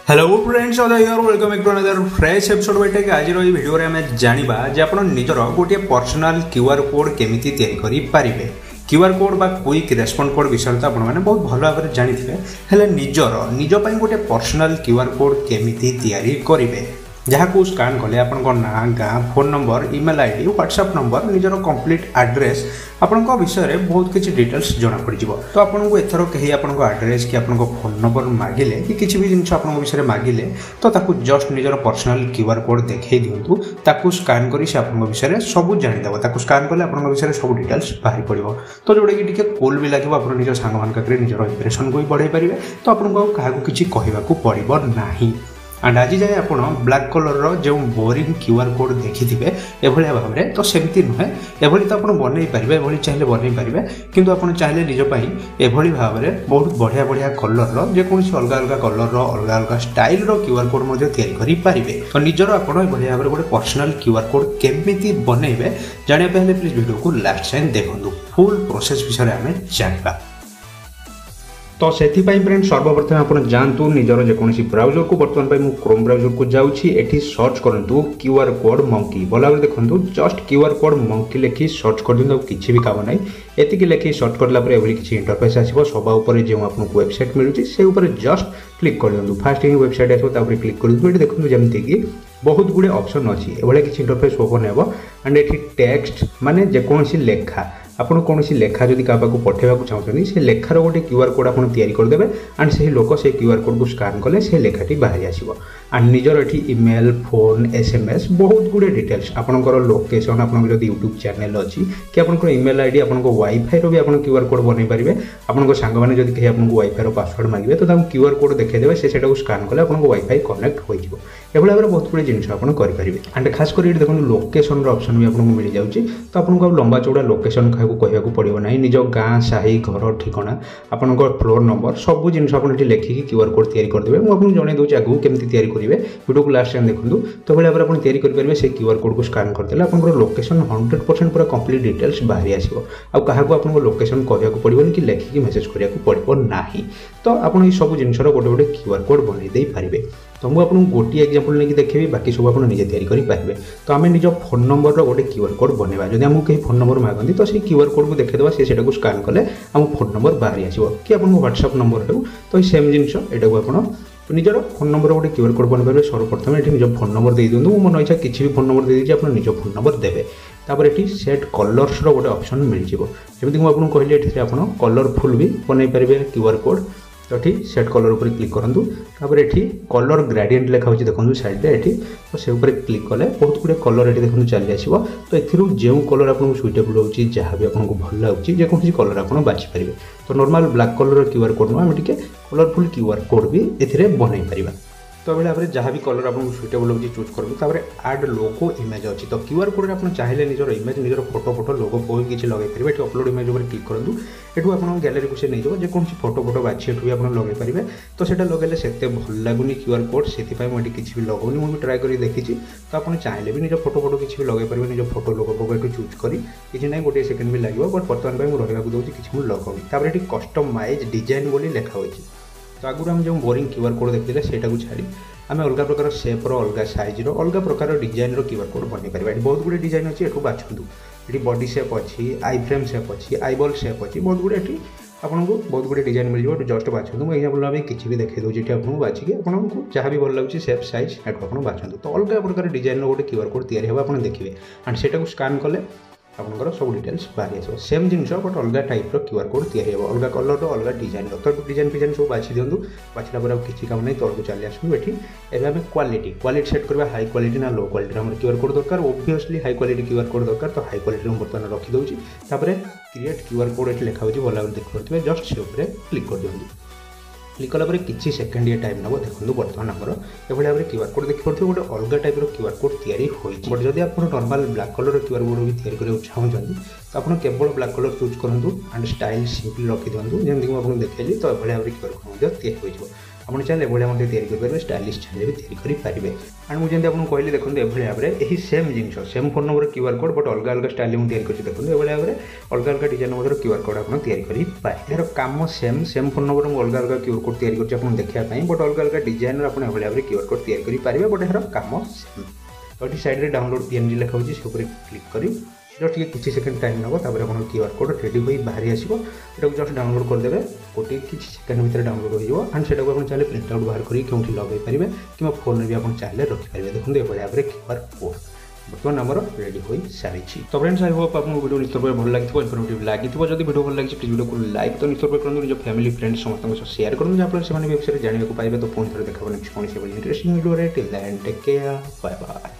Hello friends here welcome back to another fresh episode बैठे कि आज वीडियो रे हमें जानिबा जे आपण निजर गोटे पर्सनल क्यूआर कोड केमिति तैयारी करि पारिबे। क्यूआर कोड बा क्विक रेस्पॉन्स कोड विषय तो आपण माने बहुत भल भाव में जानिथिबे। हेले निज पई गोटे पर्सनल क्यूआर कोड केमिति तैयारी करिवे जहाँ स्कान कले आपण ना गाँ phone number email ID WhatsApp number निजर कंप्लीट एड्रेस आपण विषय में बहुत किसी डिटेल्स जना पड़ तो आपको एथर कहीं आपण एड्रेस कि आपण फोन नंबर मागिले कि किसी भी जिनस आपण विषय मागिले तो ताकू जस्ट निजर पर्सनल क्यूआर कोड देखई दिंतु ताकू स्कान करी से आपण विषय में सब जानीदेव ताकू स्कान कले आपण विषय सब डिटेल्स बाहरी पड़ो तो जोटा कि टिके कूल भी लगे आप निज सांग मान निजर इंप्रेशन को भी बढ़ाई पारे तो आपको क्या किसी कहवाक पड़ो ना। एंड आज जाए आप ब्लैक कलर जो बोरिंग क्यूआर कोड देखिथे एभलिया भाव में तो सेमती नुहे एभली तो आप बनई पारे एभली चाहिए बनई पारे किंतु आप चाहिए निजपाई एभली भाव में बहुत बढ़िया बढ़िया कलर जेकोसी अलग अलग कलर अलग अलग स्टाइल क्यूआर कोड तैयारी करेंगे तो निजर आप भाव में गोटे पर्सनल क्यूआर कोड केमिति बनइबे जानिया पहले प्लीज वीडियो को लास्ट टाइम देखो फुल प्रोसेस विषय आम जाना। तो से फ्रेंड सर्वप्रथम आप जातु निजर जेकोसी ब्राउजर को बर्तमान मुझे क्रोम ब्राउजर को जाऊँगी एटी सर्च करूँ क्यूआर कोड मंकी भला देखो जस्ट क्यूआर कोड मंकी लिखी सर्च कर दिखाँ किसी भी काम ना एति लिखी सर्च करापर एभली किसी इंटरफेस आसो सभा उपर जो आपको वेबसाइट मिलूँ से जस्ट क्लिक कर दिखाँ फास्ट ही वेबसाइट आसो क्लिक कर दिखाँ ये देखो जमीक बहुत गुड़े ऑप्शन अच्छी एभली किसी इंटरफेस ओपन हो एंड ये टेक्स्ट माने जेकोसी लेखा आपन कौन लेखा जदि क्या पठेबा चाहते से लेखार गोटे क्यूआर कोड आप तैयारी करदे एंड से लोक से क्यूआर कोड को स्कान कले से लेखाटी बाहरी आसो एंड निजर ये ईमेल फोन एसएमएस बहुत गुड़े डिटेल्स आपंकर लोकेशन आप यूट्यूब चैनल अच्छी कि आपंकर ईमेल आईडी आप वाईफाई भी आप क्यूआर कोड बनई पारे आपंक सांग मैंने जब कहीं आपको वाईफाई पासवर्ड मांगे तो क्यूआर कोड देखा से स्कान कले आप वाईफाई कनेक्ट हो भाव में बहुत गुड़े जिन करेंगे एंड खास कर देखो लोकेशन ऑप्शन भी आपको मिल जाऊँगी तो आपको लंबा चौड़ा लोकेशन कहवाक पड़ो ना निज गाँ साही घर ठिकाना आपंकर फ्लोर नंबर सब जिन लिखिकी क्यूआर कोड तैयारी करदे मुझे जन दूसरी आगू केमी तैयारी करेंगे वीडियो को लास्ट टाइम देखो तो भाई आप तैयारी करेंगे से क्यूआर कोड को स्कान करदे आप लोकेशन 100% पूरा कंप्लीट डिटेल्स बाहरी आसो आ क्या आपको लोकेशन कहवाक पड़ोनी कि लिखिकी मेसेज कराया पड़ो ना तो आप सब जिन गोटे गोटे क्यूआर कोड बनई पारे तो मुझे आपको गोटे एग्जांपल नहीं देखी बाकी सब आप निजे तैयारी करेंगे तो आम निज फोन नंबर गोटे क्यूआर कोड बनवा जब आमको कहीं फोन नंबर मागती तो से क्यूआर कोड को देखा से स्कान कले आम फोन नंबर बाहरी आसो कि आप व्हाट्सएप नंबर हो तो सेम जिन यहाँ आप निजर फोन नंबर गोटे क्यूआर कोड बनपारे सर्वप्रथम ये निज फोन नंबर दे दिखाँ मुझे मन इच्छा किसी भी फोन नंबर दे दीजिए आप निज फोन नंबर देवे तापर ये सेट कलर्स गोटे ऑप्शन मिल जाए जमी मुझे कहली ये आप कलरफुल भी बनई पारे क्यूआर कोड तो ये सेट कलर उपर क्लिक करूँ तापर ये कलर ग्रेडिएंट लिखा देखो साइड में ये तो से क्लिक कले बहुत गुड़े कलर ये देखो चली आसो तो एथिरू जो कलर आपको सुइटेबल होची जहाँ भी आपको भल लगुच जेकोसी कलर आप बाछिपारे तो normal black colour QR code नुआ टे कलरफुल क्यूआर कोड भी ए बनई पार तो भाई भाव में जहाँ भी कलर आपको सुइटेबल होची चूज करूँ आड लोगो इमेज अच्छी तो क्यूआर कोड आप चाहिए निजर इमेज निजर फोटो लोगो कोई किसी लगे पारे ये अपलोड इमेज पर क्लिक करूँ एठू आप गैलरी को से नहीं जाओ जेकोसी फोटो बाछी भी आप लगे पारे तो सेटा लगे से भल लगुनि क्यूआर कोड से मुझे किसी भी लगुनि मुझे ट्राए कर देखी तो आप चाहिए भी निज फोटो किसी भी लगे पारे निज फोटो लोगो को ये चूज कर किसी ना गोटे सेकेंड भी लगे बट बर्तमान मुझे रहा दूसरी किसी मुझे लगुनि तापर ये कस्टमाइज डिजाइन बोली लिखा होती तो आगुरी हम जो बोरिंग क्यूआर कोड देखते सेटा को छाड़ी आम अलग प्रकार सेप्र अलग सैज्र अलग प्रकार डिजाइन क्यूआर कोड बन पारे बहुत गुड़े डिजाइन अच्छी एठू बाछू ये बॉडी शेप अच्छी आई फ्रेम शेप अच्छी आईबॉल शेप अच्छी बहुत गुड़े ये आपको बहुत गुड़े डिजाइन मिल जाए जस्ट बाछू मुझे एग्जाम्पल भाव किसी भी देखा दूसरी ये आपको बाछिकी आपको जहाँ भी भल लगे सेप सैज एठू आप बाछू तो अलग प्रकार डिजाइन गोटे क्यूआर कोड तैयारी हो आप देखिए एंड से स्कान कले आपंकर सब डिटेल्स बाहरी आसो सेम जिन बट अलग टाइप क्यूआर कोड तैयारी हो अलग कलर अलग डिजाइन तो डिजाइन फिजाइन सब बाछी दिंतु बाछला पर किसी काम नहीं तौर को चली आसू ये आम क्वालिटी सेट करवा हाई क्वालिटी ना लो क्वालिटी आम क्यूआर कोड दरकार obviously high quality QR code दरकार तो हाई क्वालिटी बर्तमान रखीदे क्रिएट क्यूआर कोड ये लिखा भल देखिए जस्ट से क्लिक कर दिखाँ क्लिक कला किसी सेकेंड ये टाइम नब देखो बर्तमान आमर ये भाव में क्यूआर कोड देखिए गोटे अलग टाइप क्यूआर कोड तैयारी होती बट जब आप normal black colour QR code भी तैयारी करने चाहते तो आप केवल ब्लैक कलर चूज करूँ एंड स्टाइल सिंपली रखी दिखाँ जमीक मुझे देखी तो ये भाव में क्यूआर कोड तैयारी हो आप चाहिए भाई तैयारी स्टाइलिश चाहिए भी तैयारी करेंगे। एंड मुझे आपको कहली देखो ये भाव में यही सेम जिन same phone number QR code but अलग अलग स्टाइल में तैयारी देखो ये भाव में अलग अलग डिजाइन QR कोड आप तैयारी करेंगे। यार कम सेम सेम फोन नंबर में अलग अलग QR कोड तैयारी कर देखा बट अलग अलग डिजाइन आप भाव में QR कोड तैयारी करेंगे बट यार कम सेम। तो ये साइड में डाउनलोड PNG लिखा होगी से क्लिक करी जस्ट किसी सेकेंड टाइम नब तापर आप QR कोड रेडी हो बाहरी आसो ये जस्ट डाउनलोड करदे गोटे किसी सेकेंड भितर डाउनलोड हो एंड से चाहिए प्रिंट आउट बाहर करेंगे कौन लगे पारे कि फोन में भी आप चाहिए रखिपारे। देखो ये भाव में QR कोड बर्तमान आमर रेडी हो सारी। तो फ्रेंड्स आई होप आपको वीडियो निश्चित भाव भल लगी इनफर्मेटिव लगी जब वीडियो भल लगी प्लीज वीडियो को लाइक तो निश्चित भाव करूँ निज फैमिली फ्रेंड्स समस्त शेयर करूँ जहाँफल से विषय जानने को पाइबे। तो पुणी थे देखा नेक्स्ट कौन interesting video till then take care bye bye.